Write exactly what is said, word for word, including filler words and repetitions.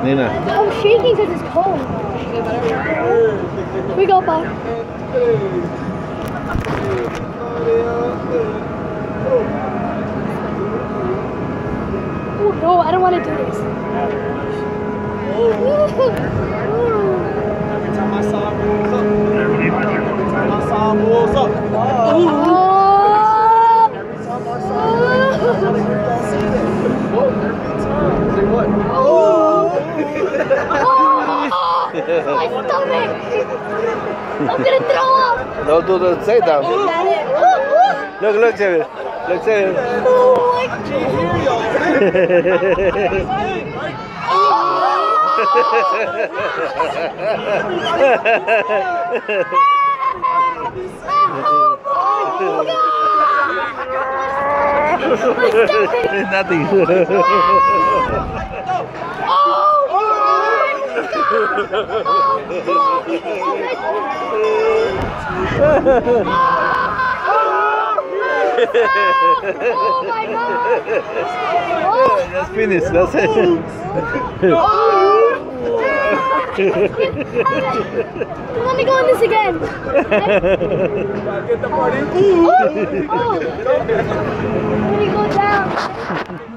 Nina. I'm shaking because it's cold. Here we go, Bob. Oh no, I don't want to do this. Every time I saw it rolls up. Every time I saw it rolls up. Oh. Every time I saw it rolls up. I want to hear y'all say that. Oh, every time. Say what? Oh. My stomach! I'm gonna throw up! No, do the say that. Look, look, David. Look, David. Oh my Nothing. Oh my god! That's finished, that's it. Let me go in this again. Get the party. Oh, oh. Let me go down.